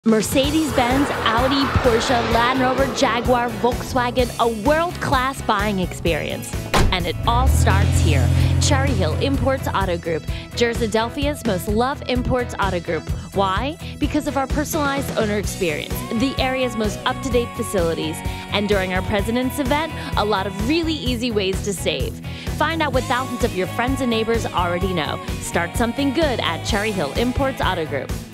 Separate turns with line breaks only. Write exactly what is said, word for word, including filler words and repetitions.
Mercedes-Benz, Audi, Porsche, Land Rover, Jaguar, Volkswagen, a world-class buying experience. And it all starts here. Cherry Hill Imports Auto Group, Jersey-Delphia's most loved imports auto group. Why? Because of our personalized owner experience, the area's most up-to-date facilities, and during our President's event, a lot of really easy ways to save. Find out what thousands of your friends and neighbors already know. Start something good at Cherry Hill Imports Auto Group.